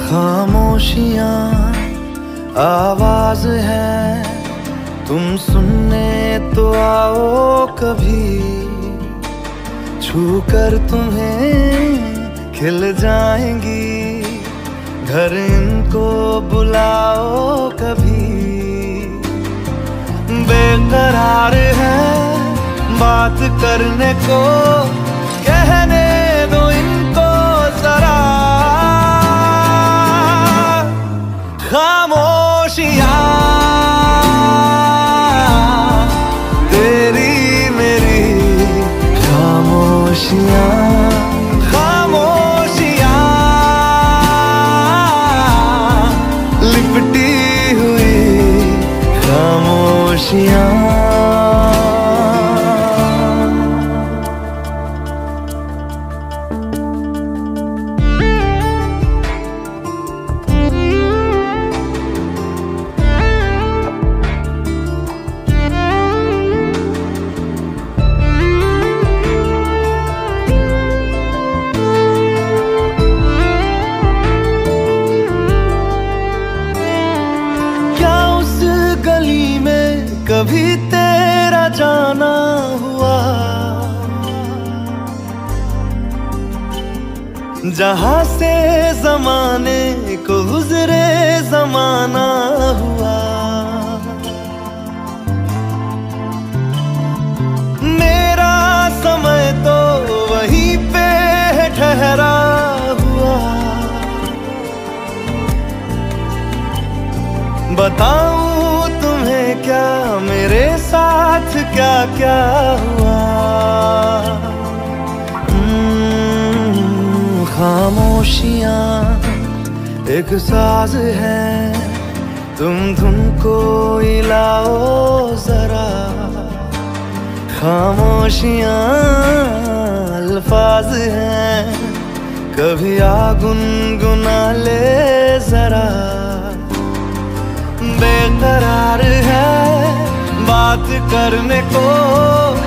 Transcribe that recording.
खामोशियाँ आवाज है, तुम सुनने तो आओ कभी। छू कर तुम्हें खिल जाएंगी, घर इनको बुलाओ कभी। बेकरार है बात करने को, कहने दो इनको जरा। खामोशियाँ तेरी मेरी खामोशियाँ, खामोशियाँ लिपटी हुई खामोशियाँ। कभी तेरा जाना हुआ, जहां से जमाने को गुजरे जमाना हुआ। मेरा समय तो वहीं पे ठहरा हुआ। बताऊं तुम्हें क्या मेरे साथ क्या क्या हुआ। खामोशियाँ एक साज है, तुम धुन को हिलाओ जरा। खामोशियाँ अल्फाज हैं, कभी आ गुनगुना ले जरा। बेकरार है बात करने को,